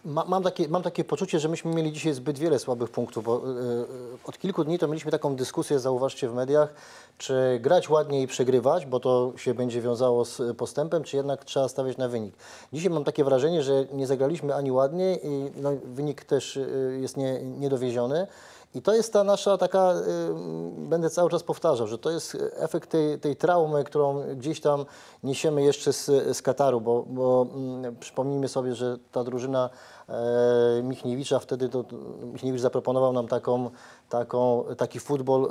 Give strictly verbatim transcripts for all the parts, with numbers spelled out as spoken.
Ma, mam, takie, mam takie poczucie, że myśmy mieli dzisiaj zbyt wiele słabych punktów, bo yy, od kilku dni to mieliśmy taką dyskusję, zauważcie, w mediach, czy grać ładnie i przegrywać, bo to się będzie wiązało z postępem, czy jednak trzeba stawiać na wynik. Dzisiaj mam takie wrażenie, że nie zagraliśmy ani ładnie i no, wynik też yy, jest nie, niedowieziony. I to jest ta nasza taka, y, będę cały czas powtarzał, że to jest efekt tej, tej traumy, którą gdzieś tam niesiemy jeszcze z, z Kataru, bo, bo mm, przypomnijmy sobie, że ta drużyna e, Michniewicza, wtedy to Michniewicz zaproponował nam taką, taką, taki futbol e,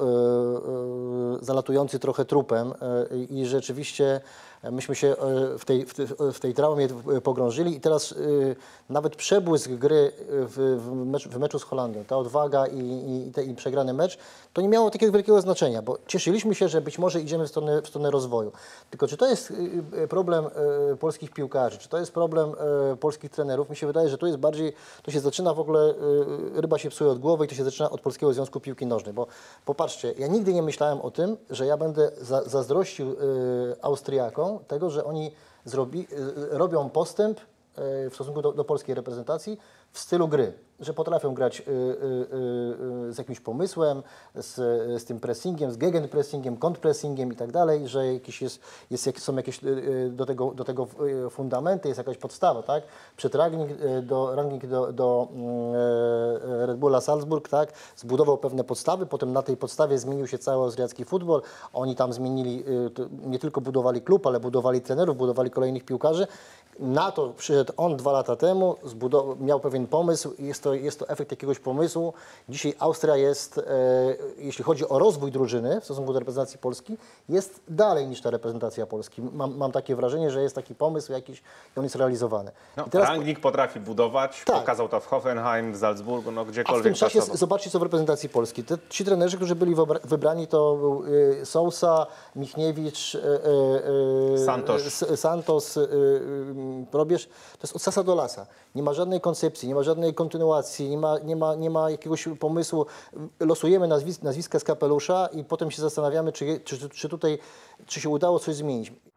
e, zalatujący trochę trupem e, i rzeczywiście myśmy się w tej, w tej, w tej traumie pogrążyli i teraz y, nawet przebłysk gry w, w, mecz, w meczu z Holandią, ta odwaga i, i, i, te, i przegrany mecz, to nie miało takiego wielkiego znaczenia, bo cieszyliśmy się, że być może idziemy w stronę, w stronę rozwoju. Tylko czy to jest y, problem y, polskich piłkarzy, czy to jest problem y, polskich trenerów? Mi się wydaje, że to jest bardziej, to się zaczyna w ogóle, y, ryba się psuje od głowy i to się zaczyna od Polskiego Związku Piłki Nożnej, bo popatrzcie, ja nigdy nie myślałem o tym, że ja będę za, zazdrościł y, Austriakom tego, że oni zrobi, robią postęp w stosunku do, do polskiej reprezentacji w stylu gry, że potrafią grać y, y, y, z jakimś pomysłem, z, z tym pressingiem, z gegenpressingiem, kontrpressingiem i tak dalej, że jakieś jest, jest, są jakieś y, do, tego, do tego fundamenty, jest jakaś podstawa, tak? Przed ranking do, ranking do, do y, Red Bulla Salzburg, tak? Zbudował pewne podstawy, potem na tej podstawie zmienił się cały austriacki futbol, oni tam zmienili, y, nie tylko budowali klub, ale budowali trenerów, budowali kolejnych piłkarzy. Na to przyszedł on dwa lata temu, miał pewien pomysł, jest to, jest to efekt jakiegoś pomysłu. Dzisiaj Austria jest, e, jeśli chodzi o rozwój drużyny w stosunku do reprezentacji Polski, jest dalej niż ta reprezentacja Polski. Mam, mam takie wrażenie, że jest taki pomysł jakiś i on jest realizowany. No, I teraz, Rangnick potrafi budować, tak. Pokazał to w Hoffenheim, w Salzburgu, no gdziekolwiek. A w tym czasie pracował. zobaczcie, co w reprezentacji Polski. Te, ci trenerzy, którzy byli wybrani, to był y, Sousa, Michniewicz, y, y, Santos. y, Santos y, y, Probierz. To jest od sasa do lasa. Nie ma żadnej koncepcji, nie ma żadnej kontynuacji, nie ma, nie ma, nie ma jakiegoś pomysłu. Losujemy nazwis, nazwiska z kapelusza i potem się zastanawiamy, czy, czy, czy tutaj czy się udało coś zmienić.